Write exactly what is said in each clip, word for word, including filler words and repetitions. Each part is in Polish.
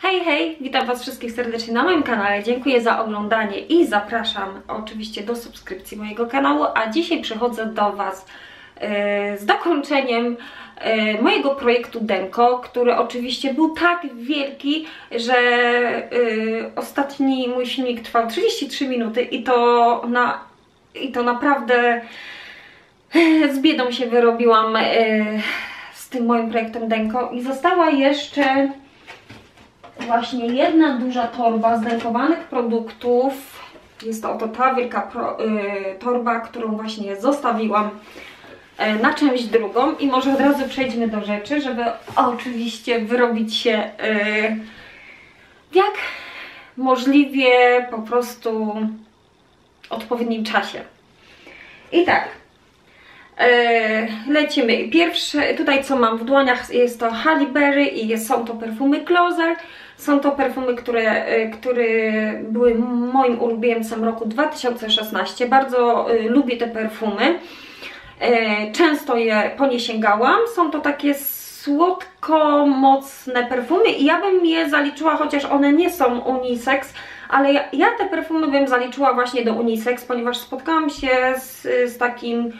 Hej, hej! Witam Was wszystkich serdecznie na moim kanale. Dziękuję za oglądanie i zapraszam oczywiście do subskrypcji mojego kanału. A dzisiaj przychodzę do Was yy, z dokończeniem yy, mojego projektu Denko, który oczywiście był tak wielki, że yy, ostatni mój filmik trwał trzydzieści trzy minuty i to, na, i to naprawdę yy, z biedą się wyrobiłam yy, z tym moim projektem Denko. I została jeszcze właśnie jedna duża torba zdenkowanych produktów. Jest to oto ta wielka pro, y, torba, którą właśnie zostawiłam y, na część drugą. I może od razu przejdźmy do rzeczy, żeby oczywiście wyrobić się y, w jak możliwie po prostu odpowiednim czasie. I tak, Yy, lecimy. Pierwsze, tutaj co mam w dłoniach, jest to Halle Berry i jest, są to perfumy Closer. Są to perfumy, które, yy, które były moim ulubieńcem roku dwa tysiące szesnastego. Bardzo yy, lubię te perfumy. Yy, często je po nie sięgałam. Są to takie słodko-mocne perfumy i ja bym je zaliczyła, chociaż one nie są unisex, ale ja, ja te perfumy bym zaliczyła właśnie do unisex, ponieważ spotkałam się z, z takim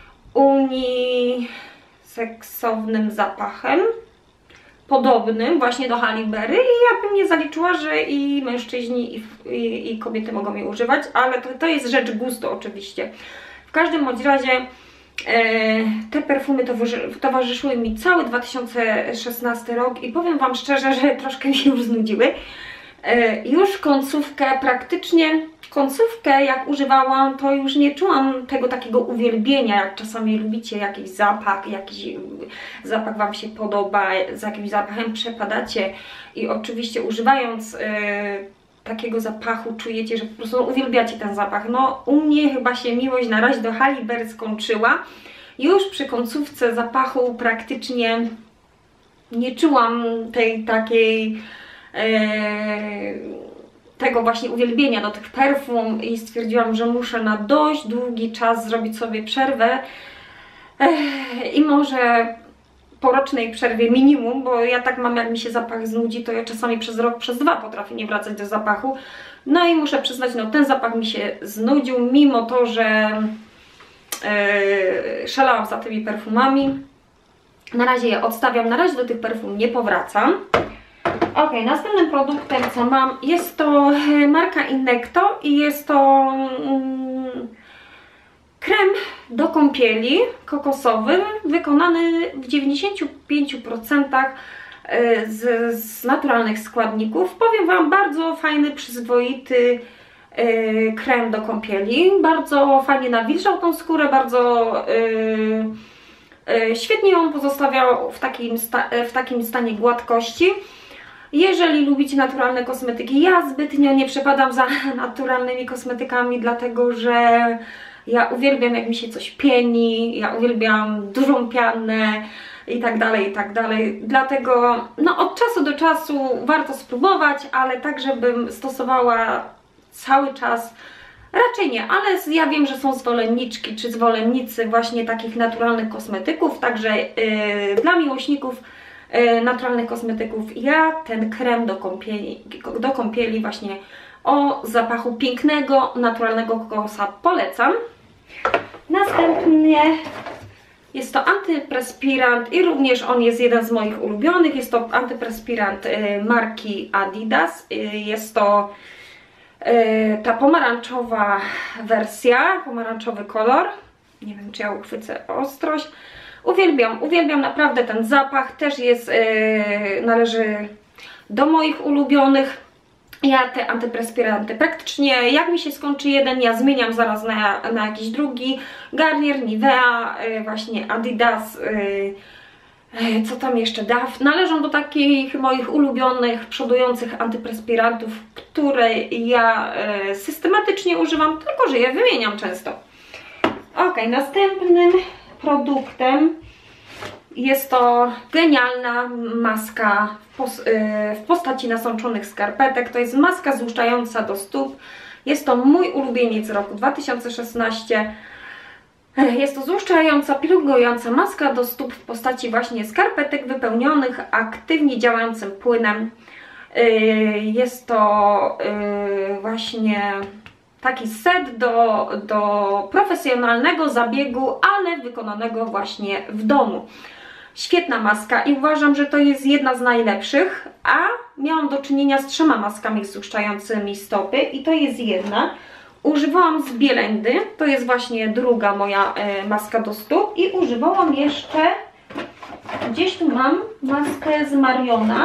uniseksownym zapachem, podobnym właśnie do Halle Berry, i ja bym nie zaliczyła, że i mężczyźni i, i, i kobiety mogą je używać, ale to, to jest rzecz gustu oczywiście. W każdym bądź razie e, te perfumy towarzyszyły mi cały dwa tysiące szesnasty rok i powiem Wam szczerze, że troszkę mi się już znudziły. E, już końcówkę, praktycznie końcówkę jak używałam, to już nie czułam tego takiego uwielbienia, jak czasami lubicie jakiś zapach, jakiś zapach Wam się podoba, z jakimś zapachem przepadacie i oczywiście używając e, takiego zapachu czujecie, że po prostu uwielbiacie ten zapach. No u mnie chyba się miłość na razie do Halle Berry skończyła. Już przy końcówce zapachu praktycznie nie czułam tej takiej e, tego właśnie uwielbienia do tych perfum i stwierdziłam, że muszę na dość długi czas zrobić sobie przerwę Ech, i może po rocznej przerwie minimum, bo ja tak mam, jak mi się zapach znudzi, to ja czasami przez rok, przez dwa potrafię nie wracać do zapachu. No i muszę przyznać, no ten zapach mi się znudził, mimo to, że yy, szalałam za tymi perfumami. Na razie je odstawiam, na razie do tych perfum nie powracam. Ok, następnym produktem, co mam, jest to marka Inekto i jest to mm, krem do kąpieli kokosowy, wykonany w dziewięćdziesięciu pięciu procentach z, z naturalnych składników. Powiem Wam, bardzo fajny, przyzwoity yy, krem do kąpieli. Bardzo fajnie nawilżał tą skórę, bardzo yy, yy, świetnie ją pozostawiał w takim, sta w takim stanie gładkości. Jeżeli lubicie naturalne kosmetyki, ja zbytnio nie przepadam za naturalnymi kosmetykami, dlatego że ja uwielbiam, jak mi się coś pieni, ja uwielbiam dużą pianę i tak dalej, i tak dalej. Dlatego no, od czasu do czasu warto spróbować, ale tak, żebym stosowała cały czas, raczej nie, ale ja wiem, że są zwolenniczki czy zwolennicy właśnie takich naturalnych kosmetyków, także yy, dla miłośników naturalnych kosmetyków ja ten krem do kąpieli, do kąpieli właśnie o zapachu pięknego, naturalnego kokosa polecam. Następnie jest to antyperspirant i również on jest jeden z moich ulubionych. Jest to antyperspirant marki Adidas. Jest to ta pomarańczowa wersja, pomarańczowy kolor. Nie wiem, czy ja uchwycę ostrość. Uwielbiam, uwielbiam naprawdę ten zapach, też jest, yy, należy do moich ulubionych. Ja te antyperspiranty praktycznie, jak mi się skończy jeden, ja zmieniam zaraz na, na jakiś drugi. Garnier, Nivea, yy, właśnie Adidas, yy, yy, co tam jeszcze, D A F. Należą do takich moich ulubionych, przodujących antyperspirantów, które ja yy, systematycznie używam, tylko że je wymieniam często. Ok, następnym produktem jest to genialna maska w, pos w postaci nasączonych skarpetek. To jest maska złuszczająca do stóp. Jest to mój ulubieniec roku dwa tysiące szesnastego. Jest to złuszczająca, pielęgnująca maska do stóp w postaci właśnie skarpetek wypełnionych aktywnie działającym płynem. Jest to właśnie taki set do, do profesjonalnego zabiegu, ale wykonanego właśnie w domu. Świetna maska i uważam, że to jest jedna z najlepszych, a miałam do czynienia z trzema maskami złuszczającymi stopy i to jest jedna. Używałam z Bielendy, to jest właśnie druga moja maska do stóp i używałam jeszcze, gdzieś tu mam maskę z Mariona.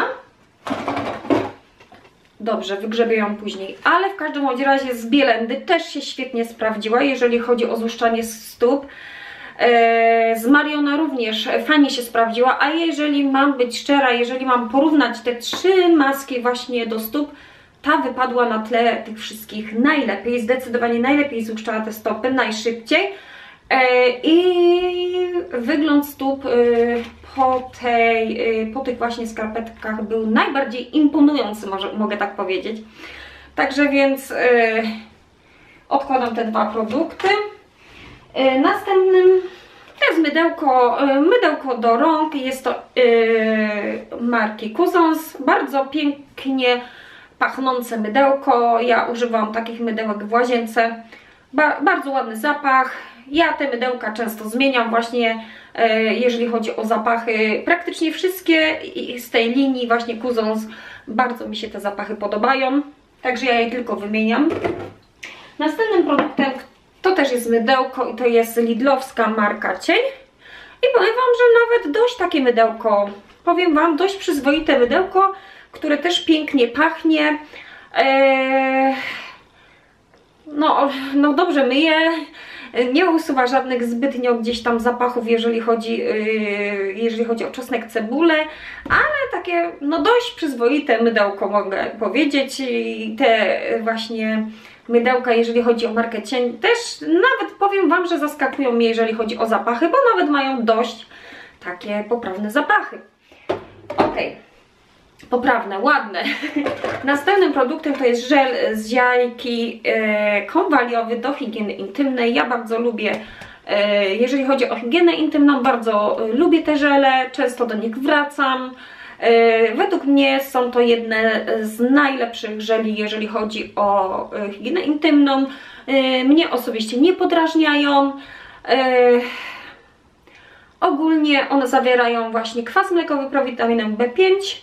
Dobrze, wygrzebię ją później, ale w każdym razie z Bielendy też się świetnie sprawdziła, jeżeli chodzi o złuszczanie stóp. Z Mariona również fajnie się sprawdziła, a jeżeli mam być szczera, jeżeli mam porównać te trzy maski właśnie do stóp, ta wypadła na tle tych wszystkich najlepiej, zdecydowanie najlepiej złuszczała te stopy, najszybciej i wygląd stóp po, tej, po tych właśnie skarpetkach był najbardziej imponujący, może, mogę tak powiedzieć. Także więc odkładam te dwa produkty. Następnym to jest mydełko, mydełko do rąk, jest to marki Cousins, bardzo pięknie pachnące mydełko. Ja używam takich mydełek w łazience, ba bardzo ładny zapach. Ja te mydełka często zmieniam właśnie, jeżeli chodzi o zapachy. Praktycznie wszystkie z tej linii właśnie Cousins, bardzo mi się te zapachy podobają, także ja je tylko wymieniam. Następnym produktem to też jest mydełko i to jest lidlowska marka Cień. I powiem Wam, że nawet dość takie mydełko, powiem Wam, dość przyzwoite mydełko, które też pięknie pachnie. Eee, no, no dobrze myje, nie usuwa żadnych zbytnio gdzieś tam zapachów, jeżeli chodzi, yy, jeżeli chodzi o czosnek, cebulę, ale takie no dość przyzwoite mydełko, mogę powiedzieć. I te właśnie mydełka, jeżeli chodzi o markę Cień, też nawet powiem Wam, że zaskakują mnie, jeżeli chodzi o zapachy, bo nawet mają dość takie poprawne zapachy. Ok, poprawne, ładne. Następnym produktem to jest żel z jajki e, konwaliowy do higieny intymnej. Ja bardzo lubię, e, jeżeli chodzi o higienę intymną, bardzo e, lubię te żele, często do nich wracam. Według mnie są to jedne z najlepszych żeli, jeżeli chodzi o higienę intymną. Mnie osobiście nie podrażniają. Ogólnie one zawierają właśnie kwas mlekowy, prowitaminę B pięć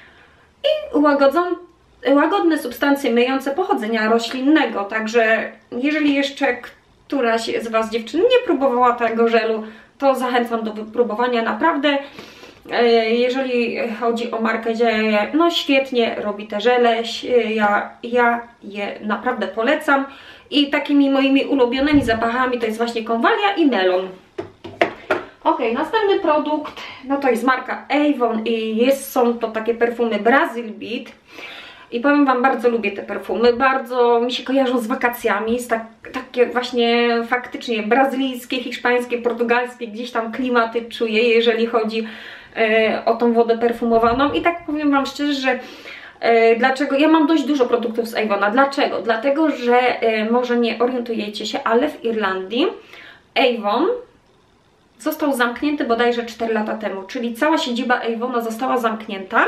i łagodzą, łagodne substancje myjące pochodzenia roślinnego. Także jeżeli jeszcze któraś z Was dziewczyn nie próbowała tego żelu, to zachęcam do wypróbowania. Naprawdę, jeżeli chodzi o markę Dzieje, no świetnie robi te żele, ja, ja je naprawdę polecam. I takimi moimi ulubionymi zapachami to jest właśnie konwalia i melon. Ok, następny produkt, no to jest marka Avon i jest, są to takie perfumy Brazil Beat. I powiem Wam, bardzo lubię te perfumy, bardzo mi się kojarzą z wakacjami, z tak, takie właśnie faktycznie brazylijskie, hiszpańskie, portugalskie, gdzieś tam klimaty czuję, jeżeli chodzi e, o tą wodę perfumowaną. I tak powiem Wam szczerze, że e, dlaczego, ja mam dość dużo produktów z Avona. Dlaczego? Dlatego, że e, może nie orientujecie się, ale w Irlandii Avon został zamknięty bodajże cztery lata temu, czyli cała siedziba Avona została zamknięta.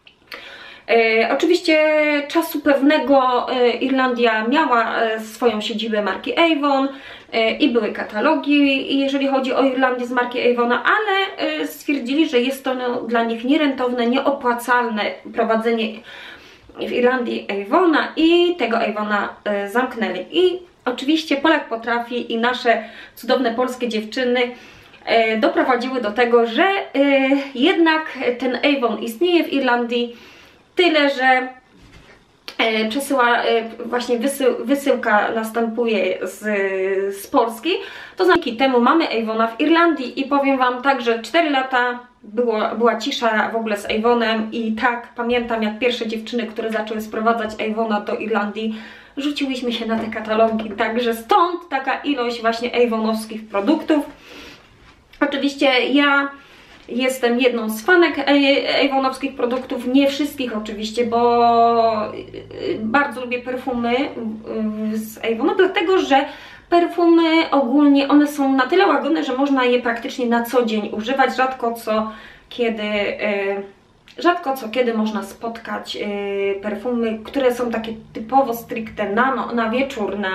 E, oczywiście czasu pewnego e, Irlandia miała e, swoją siedzibę marki Avon e, i były katalogi, jeżeli chodzi o Irlandię z marki Avona, ale e, stwierdzili, że jest to no, dla nich nierentowne, nieopłacalne prowadzenie w Irlandii Avona i tego Avona e, zamknęli. I oczywiście Polak potrafi i nasze cudowne polskie dziewczyny e, doprowadziły do tego, że e, jednak ten Avon istnieje w Irlandii. Tyle, że e, przesyła, e, właśnie wysył, wysyłka następuje z, z Polski. To dzięki temu mamy Avona w Irlandii i powiem Wam tak, że cztery lata było, była cisza w ogóle z Avonem i tak pamiętam, jak pierwsze dziewczyny, które zaczęły sprowadzać Avona do Irlandii, rzuciłyśmy się na te katalogi, także stąd taka ilość właśnie avonowskich produktów. Oczywiście ja jestem jedną z fanek avonowskich produktów, nie wszystkich oczywiście, bo bardzo lubię perfumy z Avona, dlatego że perfumy ogólnie one są na tyle łagodne, że można je praktycznie na co dzień używać, rzadko co kiedy rzadko co kiedy można spotkać yy, perfumy, które są takie typowo stricte na, no, na wieczór, na,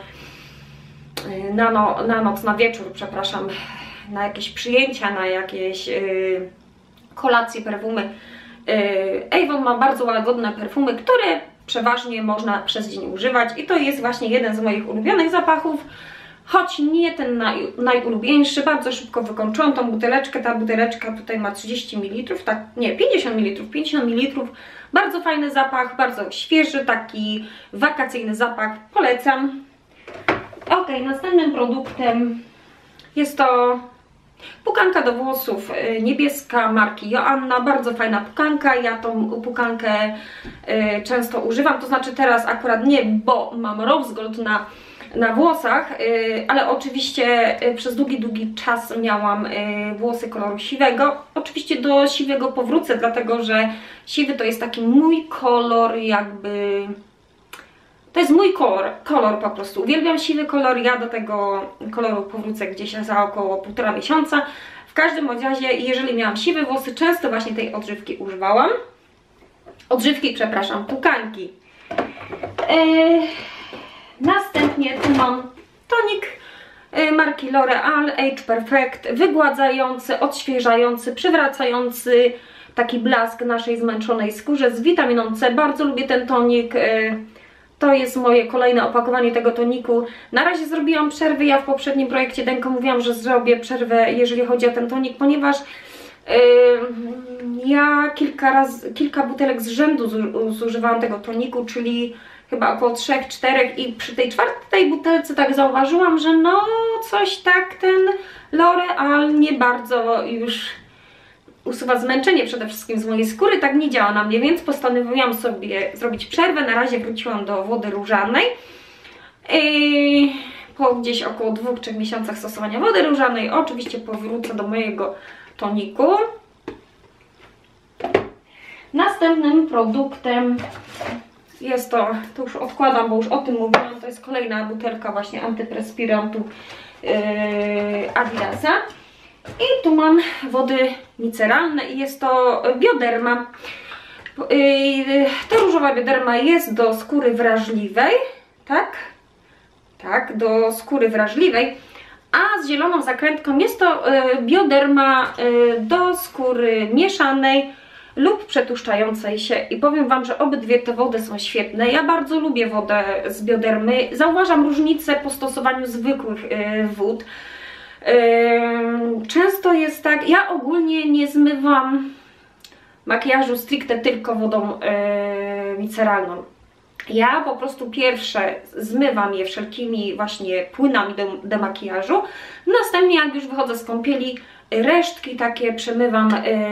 yy, na, no, na noc, na wieczór, przepraszam, na jakieś przyjęcia, na jakieś yy, kolacje, perfumy. Yy, Avon ma bardzo łagodne perfumy, które przeważnie można przez dzień używać i to jest właśnie jeden z moich ulubionych zapachów. Choć nie ten naj, najulubieńszy, bardzo szybko wykończyłam tą buteleczkę. Ta buteleczka tutaj ma trzydzieści mililitrów, tak, nie, pięćdziesiąt mililitrów, pięćdziesiąt mililitrów. Bardzo fajny zapach, bardzo świeży, taki wakacyjny zapach, polecam. Ok, następnym produktem jest to pukanka do włosów niebieska marki Joanna, bardzo fajna pukanka. Ja tą pukankę y, często używam, to znaczy teraz akurat nie, bo mam rose gold na na włosach, ale oczywiście przez długi, długi czas miałam włosy koloru siwego. Oczywiście do siwego powrócę, dlatego że siwy to jest taki mój kolor, jakby... To jest mój kolor, kolor po prostu. Uwielbiam siwy kolor, ja do tego koloru powrócę gdzieś za około półtora miesiąca. W każdym razie, jeżeli miałam siwe włosy, często właśnie tej odżywki używałam. Odżywki, przepraszam, pukanki. Eee... Następnie tu mam tonik marki L'Oreal Age Perfect, wygładzający, odświeżający, przywracający taki blask naszej zmęczonej skórze z witaminą C. Bardzo lubię ten tonik. To jest moje kolejne opakowanie tego toniku. Na razie zrobiłam przerwy. Ja w poprzednim projekcie Denko mówiłam, że zrobię przerwę, jeżeli chodzi o ten tonik, ponieważ yy, ja kilka razy, kilka butelek z rzędu zużywałam tego toniku, czyli chyba około trzech, czterech i przy tej czwartej butelce tak zauważyłam, że no coś tak ten L'Oreal nie bardzo już usuwa zmęczenie przede wszystkim z mojej skóry, tak nie działa na mnie, więc postanowiłam sobie zrobić przerwę. Na razie wróciłam do wody różanej. I po gdzieś około dwóch, trzech miesiącach stosowania wody różanej oczywiście powrócę do mojego toniku. Następnym produktem jest to, to już odkładam, bo już o tym mówiłam, to jest kolejna butelka właśnie antyperspirantu yy, Adidasa. I tu mam wody miceralne i jest to Bioderma. Yy, ta różowa Bioderma jest do skóry wrażliwej, tak? Tak, do skóry wrażliwej. A z zieloną zakrętką jest to yy, Bioderma yy, do skóry mieszanej lub przetłuszczającej się i powiem Wam, że obydwie te wody są świetne. Ja bardzo lubię wodę z Biodermy. Zauważam różnicę po stosowaniu zwykłych yy, wód. Yy, często jest tak, ja ogólnie nie zmywam makijażu stricte tylko wodą yy, miceralną. Ja po prostu pierwsze zmywam je wszelkimi właśnie płynami do demakijażu. Następnie jak już wychodzę z kąpieli, resztki takie przemywam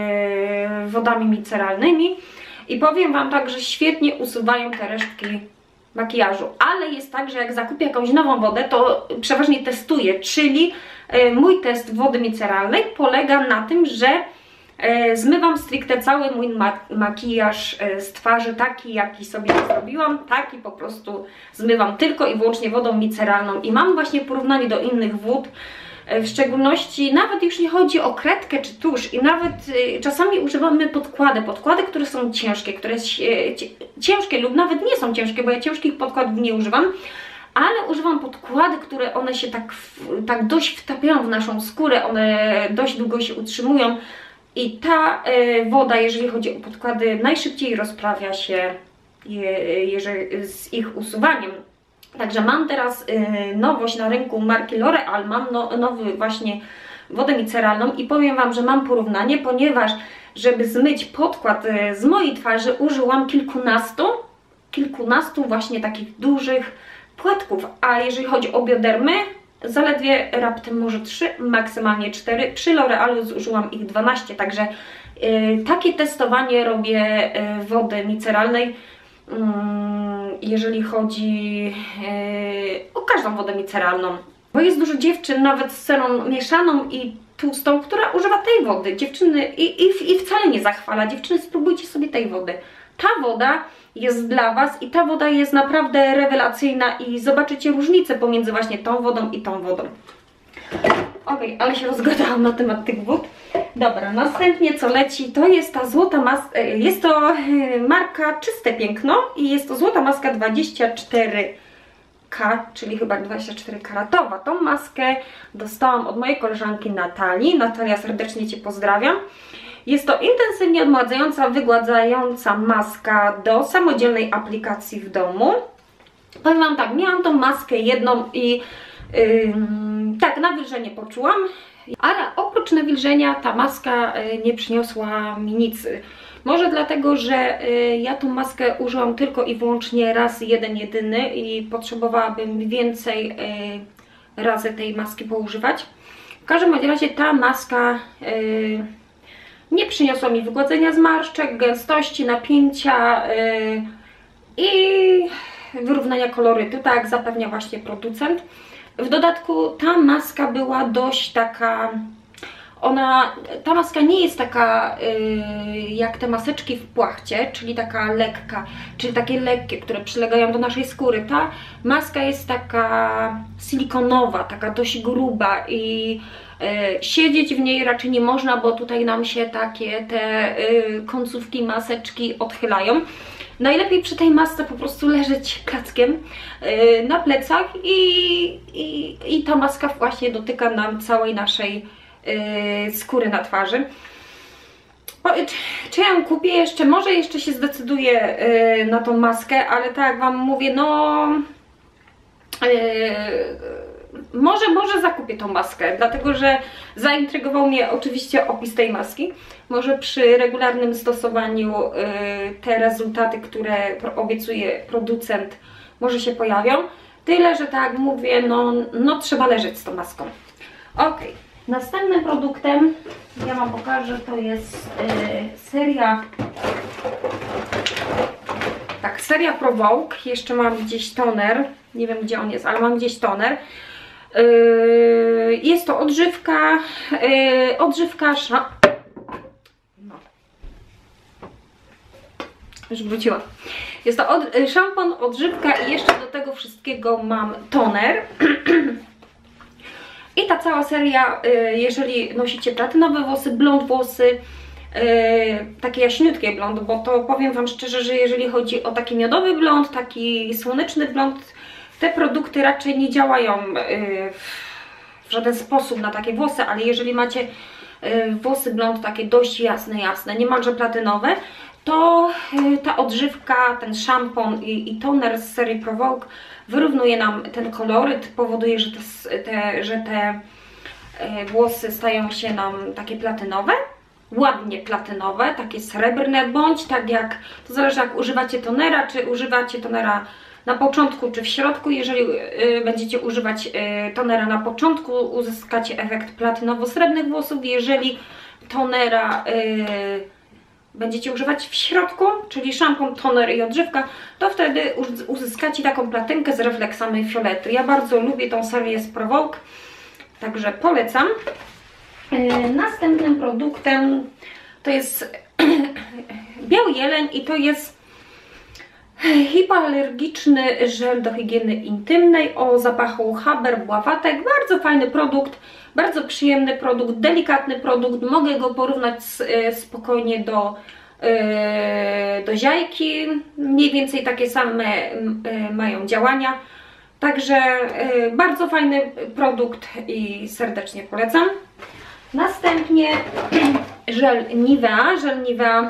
yy, wodami miceralnymi i powiem Wam tak, że świetnie usuwają te resztki makijażu. Ale jest tak, że jak zakupię jakąś nową wodę, to przeważnie testuję, czyli yy, mój test wody miceralnej polega na tym, że yy, zmywam stricte cały mój mak makijaż yy, z twarzy, taki jaki sobie zrobiłam, taki po prostu zmywam tylko i wyłącznie wodą miceralną i mam właśnie porównanie do innych wód. W szczególności nawet już nie chodzi o kredkę czy tusz i nawet y, czasami używamy podkłady, podkłady, które są ciężkie, które y, ciężkie lub nawet nie są ciężkie, bo ja ciężkich podkładów nie używam, ale używam podkłady, które one się tak, tak dość wtapiają w naszą skórę, one dość długo się utrzymują i ta y, woda, jeżeli chodzi o podkłady, najszybciej rozprawia się je, jeżeli, z ich usuwaniem. Także mam teraz y, nowość na rynku marki L'Oreal, mam no, nowy właśnie wodę miceralną i powiem Wam, że mam porównanie, ponieważ żeby zmyć podkład y, z mojej twarzy użyłam kilkunastu, kilkunastu właśnie takich dużych płatków, a jeżeli chodzi o Biodermy, zaledwie raptem może trzy, maksymalnie cztery, przy L'Orealu zużyłam ich dwanaście, także y, takie testowanie robię y, wody miceralnej. Jeżeli chodzi yy, o każdą wodę miceralną, bo jest dużo dziewczyn, nawet z cerą mieszaną i tłustą, która używa tej wody. Dziewczyny i, i, i wcale nie zachwala. Dziewczyny, spróbujcie sobie tej wody. Ta woda jest dla Was i ta woda jest naprawdę rewelacyjna i zobaczycie różnicę pomiędzy właśnie tą wodą i tą wodą. Ok, ale się rozgadałam na temat tych wód. Dobra, następnie co leci, to jest ta złota maska, jest to marka Czyste Piękno i jest to złota maska dwadzieścia cztery K, czyli chyba dwadzieścia cztery karatowa. Tą maskę dostałam od mojej koleżanki Natalii. Natalia, serdecznie Cię pozdrawiam. Jest to intensywnie odmładzająca, wygładzająca maska do samodzielnej aplikacji w domu. Powiem Wam tak, miałam tą maskę jedną i yy, tak, nawilżenie poczułam, ale oprócz nawilżenia ta maska yy, nie przyniosła mi nic. Może dlatego, że yy, ja tą maskę użyłam tylko i wyłącznie raz, jeden, jedyny i potrzebowałabym więcej yy, razy tej maski poużywać. W każdym razie ta maska yy, nie przyniosła mi wygładzenia zmarszczek, gęstości, napięcia yy, i wyrównania kolorytu, tak jak zapewnia właśnie producent. W dodatku ta maska była dość taka, ona, ta maska nie jest taka yy, jak te maseczki w płachcie, czyli taka lekka, czyli takie lekkie, które przylegają do naszej skóry. Ta maska jest taka silikonowa, taka dość gruba i yy, siedzieć w niej raczej nie można, bo tutaj nam się takie te yy, końcówki maseczki odchylają. Najlepiej przy tej masce po prostu leżeć klackiem yy, na plecach i, i, i ta maska właśnie dotyka nam całej naszej yy, skóry na twarzy. O, czy, czy ja ją kupię jeszcze? Może jeszcze się zdecyduję yy, na tą maskę, ale tak jak Wam mówię, no... Yy, Może, może zakupię tą maskę, dlatego że zaintrygował mnie oczywiście opis tej maski. Może przy regularnym stosowaniu y, te rezultaty, które obiecuje producent, może się pojawią. Tyle, że tak jak mówię, no, no trzeba leżeć z tą maską. Ok, następnym produktem, ja Wam pokażę, to jest y, seria... Tak, seria Provoke. Jeszcze mam gdzieś toner, nie wiem gdzie on jest, ale mam gdzieś toner. Jest to odżywka, odżywka szam... no. Już wróciła. Jest to od... szampon, odżywka i jeszcze do tego wszystkiego mam toner. I ta cała seria, jeżeli nosicie platynowe włosy, blond włosy, takie jaśniutkie blond, bo to powiem Wam szczerze, że jeżeli chodzi o taki miodowy blond, taki słoneczny blond, te produkty raczej nie działają w żaden sposób na takie włosy, ale jeżeli macie włosy blond takie dość jasne, jasne, niemalże platynowe, to ta odżywka, ten szampon i, i toner z serii Provoke wyrównuje nam ten koloryt, powoduje, że te, te, że te włosy stają się nam takie platynowe, ładnie platynowe, takie srebrne, bądź tak jak, to zależy jak używacie tonera, czy używacie tonera na początku czy w środku. Jeżeli y, będziecie używać y, tonera na początku, uzyskacie efekt platynowo-srebrnych włosów. Jeżeli tonera y, będziecie używać w środku, czyli szampon, toner i odżywka, to wtedy uzyskacie taką platynkę z refleksami fioletu. Ja bardzo lubię tą serię z Provoke, także polecam. Y, następnym produktem to jest biały jeleń i to jest hipoalergiczny żel do higieny intymnej o zapachu Haber Bławatek. Bardzo fajny produkt, bardzo przyjemny produkt, delikatny produkt. Mogę go porównać z, spokojnie do, do ziajki. Mniej więcej takie same mają działania. Także bardzo fajny produkt i serdecznie polecam. Następnie żel Nivea. Żel Nivea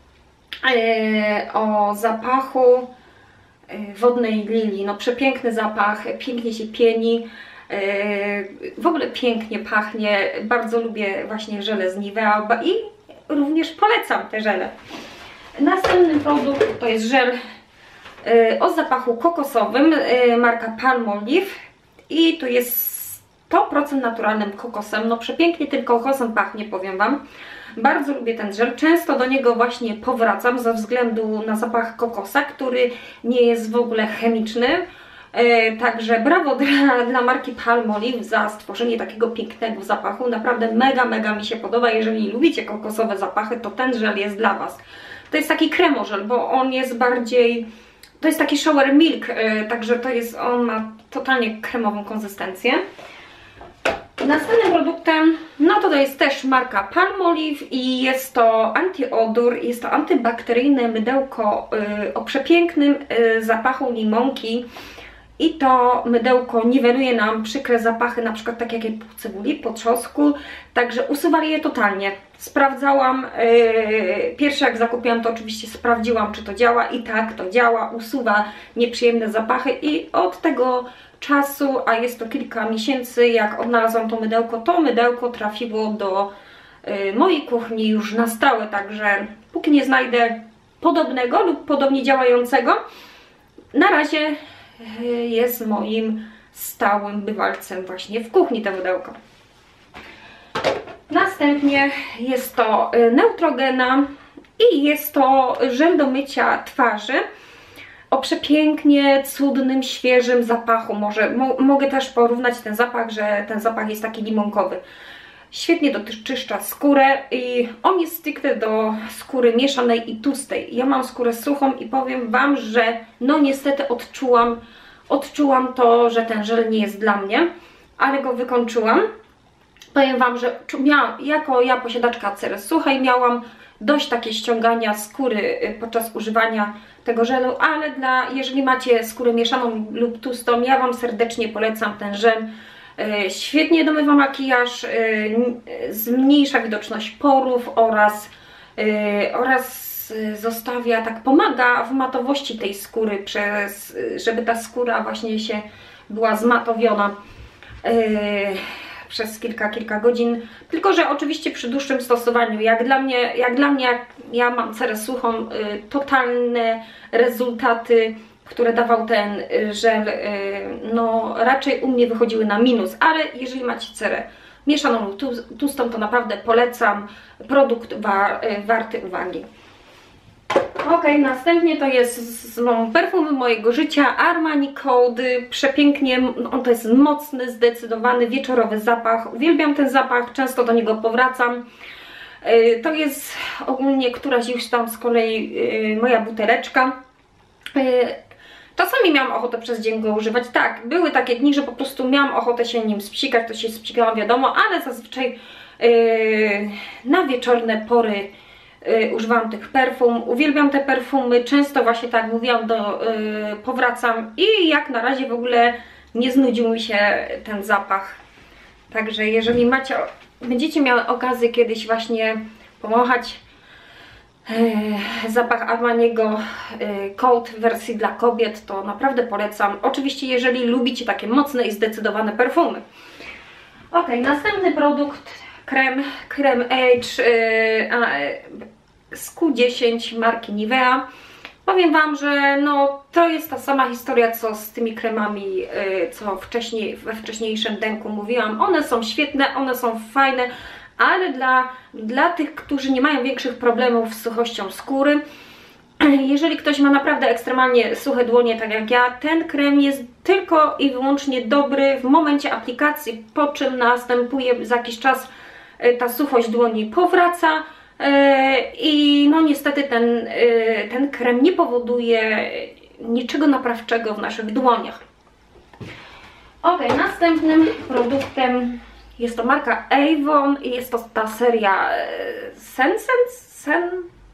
o zapachu wodnej lilii. No przepiękny zapach, pięknie się pieni, w ogóle pięknie pachnie. Bardzo lubię właśnie żele z Nivea i również polecam te żele. Następny produkt to jest żel o zapachu kokosowym, marka Palmolive i tu jest sto procent naturalnym kokosem. No przepięknie tym kokosem pachnie, powiem Wam. Bardzo lubię ten żel, często do niego właśnie powracam ze względu na zapach kokosa, który nie jest w ogóle chemiczny. E, także brawo dla, dla marki Palmolive za stworzenie takiego pięknego zapachu. Naprawdę mega, mega mi się podoba. Jeżeli lubicie kokosowe zapachy, to ten żel jest dla Was. To jest taki kremożel, bo on jest bardziej... To jest taki shower milk, e, także to jest, on ma totalnie kremową konsystencję. Następnym produktem, no to, to jest też marka Palmolive i jest to antyodór, jest to antybakteryjne mydełko y, o przepięknym y, zapachu limonki i to mydełko niweluje nam przykre zapachy, na przykład tak jak po cebuli, po trzosku, także usuwa je totalnie. Sprawdzałam, yy, pierwsze jak zakupiłam, to oczywiście sprawdziłam, czy to działa i tak to działa, usuwa nieprzyjemne zapachy i od tego czasu, a jest to kilka miesięcy, jak odnalazłam to mydełko, to mydełko trafiło do yy, mojej kuchni już na stałe, także póki nie znajdę podobnego lub podobnie działającego, na razie jest moim stałym bywalcem właśnie w kuchni to mydełko. Następnie jest to Neutrogena i jest to żel do mycia twarzy o przepięknie cudnym, świeżym zapachu. Może mo mogę też porównać ten zapach, że ten zapach jest taki limonkowy. Świetnie doczyszcza skórę i on jest stricte do skóry mieszanej i tłustej. Ja mam skórę suchą i powiem Wam, że no niestety odczułam, odczułam to, że ten żel nie jest dla mnie, ale go wykończyłam. Powiem Wam, że miałam, jako ja posiadaczka cery suchej miałam dość takie ściągania skóry podczas używania tego żelu, ale dla, jeżeli macie skórę mieszaną lub tłustą, ja Wam serdecznie polecam ten żel. Świetnie domywa makijaż, zmniejsza widoczność porów oraz, oraz zostawia, tak pomaga w matowości tej skóry, przez, żeby ta skóra właśnie się była zmatowiona przez kilka, kilka godzin. Tylko że oczywiście przy dłuższym stosowaniu, jak dla mnie, jak dla mnie, jak ja mam cerę suchą, totalne rezultaty, które dawał ten żel, no raczej u mnie wychodziły na minus, ale jeżeli macie cerę mieszaną lub tłustą, to naprawdę polecam, produkt wa warty uwagi. Ok, następnie to jest z perfumy mojego życia, Armani Code, przepięknie, on to jest mocny, zdecydowany, wieczorowy zapach, uwielbiam ten zapach, często do niego powracam. To jest ogólnie któraś już tam z kolei moja buteleczka. Czasami miałam ochotę przez dzień go używać, tak, były takie dni, że po prostu miałam ochotę się nim spsikać, to się spsikałam, wiadomo, ale zazwyczaj yy, na wieczorne pory yy, używam tych perfum, uwielbiam te perfumy, często właśnie tak jak mówiłam, do, yy, powracam i jak na razie w ogóle nie znudził mi się ten zapach, także jeżeli macie, będziecie miały okazję kiedyś właśnie pomachać zapach Armaniego Code w wersji dla kobiet, to naprawdę polecam. Oczywiście jeżeli lubicie takie mocne i zdecydowane perfumy. Ok, następny produkt, krem, krem Age z Q dziesięć marki Nivea. Powiem Wam, że no, to jest ta sama historia co z tymi kremami, co wcześniej, we wcześniejszym denku mówiłam. One są świetne, one są fajne, ale dla, dla tych, którzy nie mają większych problemów z suchością skóry, jeżeli ktoś ma naprawdę ekstremalnie suche dłonie, tak jak ja, ten krem jest tylko i wyłącznie dobry w momencie aplikacji, po czym następuje za jakiś czas ta suchość dłoni powraca i no niestety ten, ten krem nie powoduje niczego naprawczego w naszych dłoniach. Ok, następnym produktem jest to marka Avon i jest to ta seria Sense, Sen,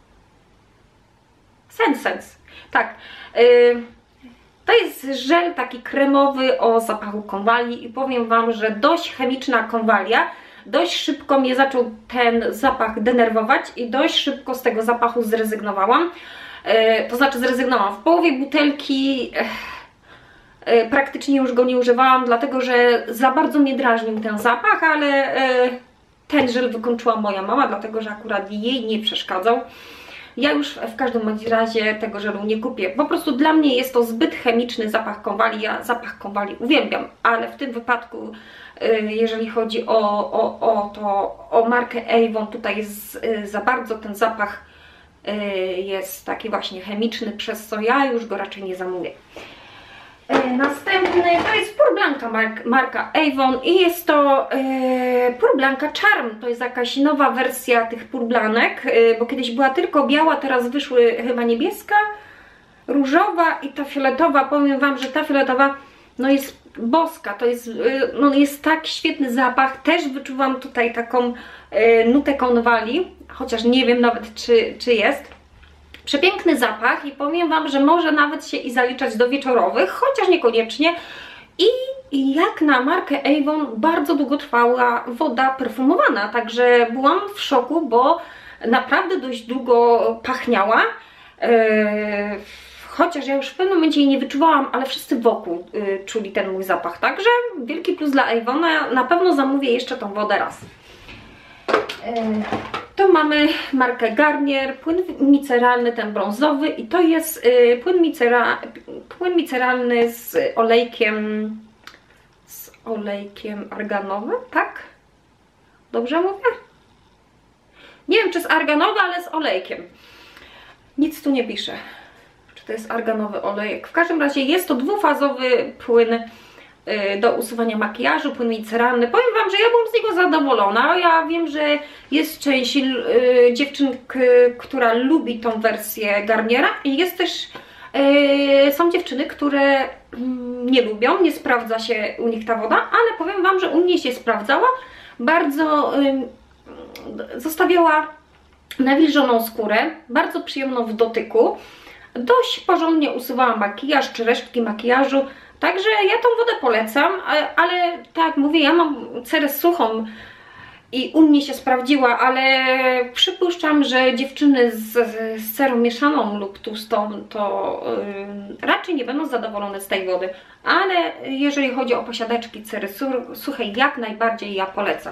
Sense, tak. To jest żel taki kremowy o zapachu konwali i powiem Wam, że dość chemiczna konwalia. Dość szybko mnie zaczął ten zapach denerwować i dość szybko z tego zapachu zrezygnowałam. To znaczy zrezygnowałam w połowie butelki. Praktycznie już go nie używałam, dlatego że za bardzo mnie drażnił ten zapach, ale ten żel wykończyła moja mama, dlatego że akurat jej nie przeszkadzał. Ja już w każdym razie tego żelu nie kupię. Po prostu dla mnie jest to zbyt chemiczny zapach konwali. Ja zapach konwali uwielbiam, ale w tym wypadku, jeżeli chodzi o, o, o, to, o markę Avon, tutaj jest za bardzo ten zapach jest taki właśnie chemiczny, przez co ja już go raczej nie zamówię. Następny to jest Pure Blanca mark, marka Avon i jest to e, Pure Blanca Charm. To jest jakaś nowa wersja tych Pure Blanek, e, bo kiedyś była tylko biała, teraz wyszły chyba niebieska, różowa i ta fioletowa. Powiem Wam, że ta fioletowa no jest boska, to jest, no jest tak świetny zapach, też wyczuwam tutaj taką nutę konwali, chociaż nie wiem nawet czy, czy jest. Przepiękny zapach i powiem Wam, że może nawet się i zaliczać do wieczorowych, chociaż niekoniecznie. I, i jak na markę Avon bardzo długo trwała woda perfumowana, także byłam w szoku, bo naprawdę dość długo pachniała. Yy, chociaż ja już w pewnym momencie jej nie wyczuwałam, ale wszyscy wokół yy, czuli ten mój zapach, także wielki plus dla Avona, na pewno zamówię jeszcze tą wodę raz. Yy, tu mamy markę Garnier, płyn miceralny, ten brązowy i to jest yy, płyn, micera, płyn miceralny z olejkiem, z olejkiem arganowym, tak? Dobrze mówię? Nie wiem, czy z arganowy, ale z olejkiem. Nic tu nie pisze, czy to jest arganowy olejek. W każdym razie jest to dwufazowy płyn do usuwania makijażu, płyn miceralny. Powiem Wam, że ja byłam z niego zadowolona. Ja wiem, że jest część yy, dziewczyn, która lubi tą wersję Garniera i jest też, yy, są dziewczyny, które yy, nie lubią, nie sprawdza się u nich ta woda, ale powiem Wam, że u mnie się sprawdzała. Bardzo yy, zostawiała nawilżoną skórę, bardzo przyjemną w dotyku. Dość porządnie usuwała makijaż czy resztki makijażu. Także ja tą wodę polecam, ale tak jak mówię, ja mam cerę suchą i u mnie się sprawdziła, ale przypuszczam, że dziewczyny z, z cerą mieszaną lub tłustą to yy, raczej nie będą zadowolone z tej wody. Ale jeżeli chodzi o posiadaczki cery suchej, jak najbardziej ja polecam.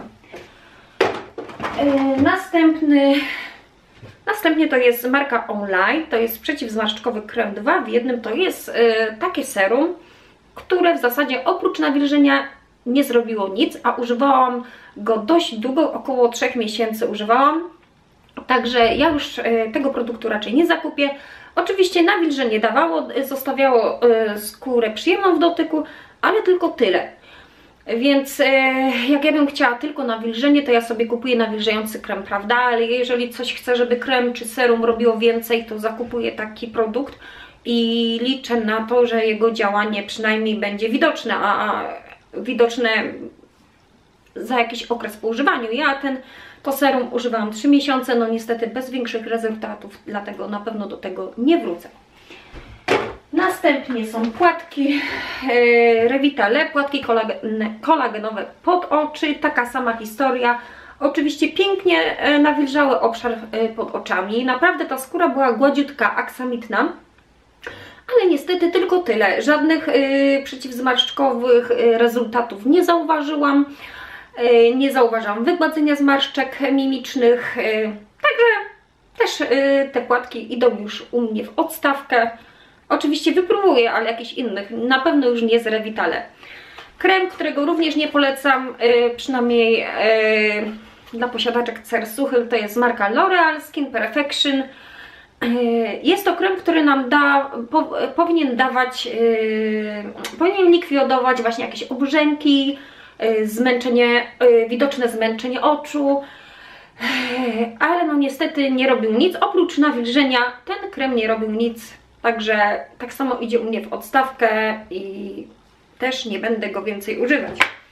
Yy, następny... Następnie to jest marka Online, to jest przeciwzmarszczkowy krem dwa w jednym, to jest yy, takie serum, które w zasadzie oprócz nawilżenia nie zrobiło nic, a używałam go dość długo, około trzech miesięcy używałam. Także ja już tego produktu raczej nie zakupię. Oczywiście nawilżenie dawało, zostawiało skórę przyjemną w dotyku, ale tylko tyle. Więc jak ja bym chciała tylko nawilżenie, to ja sobie kupuję nawilżający krem, prawda? Ale jeżeli coś chcę, żeby krem czy serum robiło więcej, to zakupuję taki produkt i liczę na to, że jego działanie przynajmniej będzie widoczne, a widoczne za jakiś okres po używaniu. Ja ten, to serum używałam trzy miesiące, no niestety bez większych rezultatów, dlatego na pewno do tego nie wrócę. Następnie są płatki e, Revitale, płatki kolagen, kolagenowe pod oczy, taka sama historia. Oczywiście pięknie e, nawilżały obszar e, pod oczami, naprawdę ta skóra była gładziutka, aksamitna. Ale niestety tylko tyle, żadnych y, przeciwzmarszczkowych y, rezultatów nie zauważyłam, y, nie zauważam wygładzenia zmarszczek mimicznych, y, także też y, te płatki idą już u mnie w odstawkę. Oczywiście wypróbuję, ale jakichś innych, na pewno już nie z Revitale. Krem, którego również nie polecam, y, przynajmniej y, dla posiadaczek cer suchych, to jest marka L'Oreal Skin Perfection. Jest to krem, który nam da, po, powinien dawać, yy, powinien likwidować właśnie jakieś obrzęki, yy, zmęczenie, yy, widoczne zmęczenie oczu, yy, ale no niestety nie robił nic, oprócz nawilżenia ten krem nie robił nic, także tak samo idzie u mnie w odstawkę i też nie będę go więcej używać.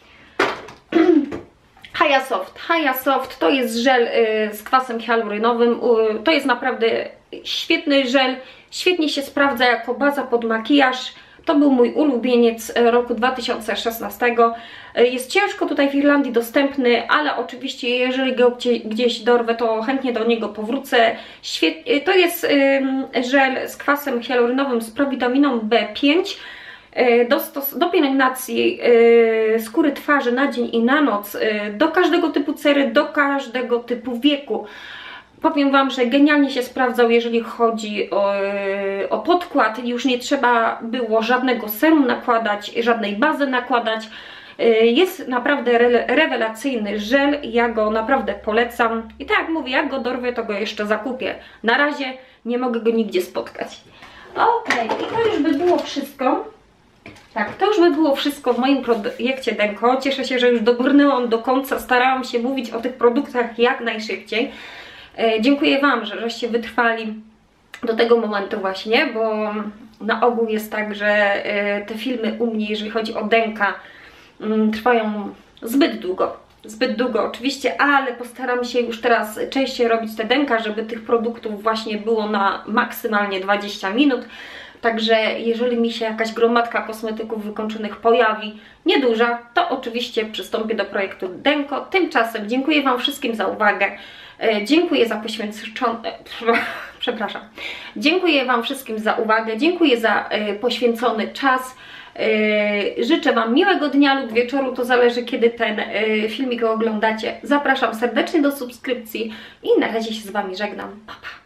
Haya Soft. Haya Soft to jest żel y, z kwasem hialurynowym. Y, to jest naprawdę świetny żel. Świetnie się sprawdza jako baza pod makijaż. To był mój ulubieniec roku dwa tysiące szesnastego. Y, jest ciężko tutaj w Irlandii dostępny, ale oczywiście jeżeli go gdzieś, gdzieś dorwę, to chętnie do niego powrócę. Świet, y, to jest y, żel z kwasem hialurynowym z prowitaminą B pięć. Do, do pielęgnacji yy, skóry twarzy na dzień i na noc, yy, do każdego typu cery, do każdego typu wieku. Powiem Wam, że genialnie się sprawdzał, jeżeli chodzi o, yy, o podkład. Już nie trzeba było żadnego serum nakładać, żadnej bazy nakładać. Yy, jest naprawdę re, rewelacyjny żel, ja go naprawdę polecam. I tak jak mówię, jak go dorwę, to go jeszcze zakupię. Na razie nie mogę go nigdzie spotkać. Ok, i to już by było wszystko. Tak, to już by było wszystko w moim projekcie Denko. Cieszę się, że już dobrnęłam do końca. Starałam się mówić o tych produktach jak najszybciej. E, dziękuję Wam, że żeście wytrwali do tego momentu właśnie, bo na ogół jest tak, że te filmy u mnie, jeżeli chodzi o Denka, trwają zbyt długo. Zbyt długo oczywiście, ale postaram się już teraz częściej robić te Denka, żeby tych produktów właśnie było na maksymalnie dwadzieścia minut. Także jeżeli mi się jakaś gromadka kosmetyków wykończonych pojawi, nieduża, to oczywiście przystąpię do projektu Denko. Tymczasem dziękuję Wam wszystkim za uwagę. Dziękuję za poświęcony... Przepraszam. Dziękuję Wam wszystkim za uwagę. Dziękuję za poświęcony czas. Życzę Wam miłego dnia lub wieczoru, to zależy kiedy ten filmik oglądacie. Zapraszam serdecznie do subskrypcji i na razie się z Wami żegnam. Pa, pa.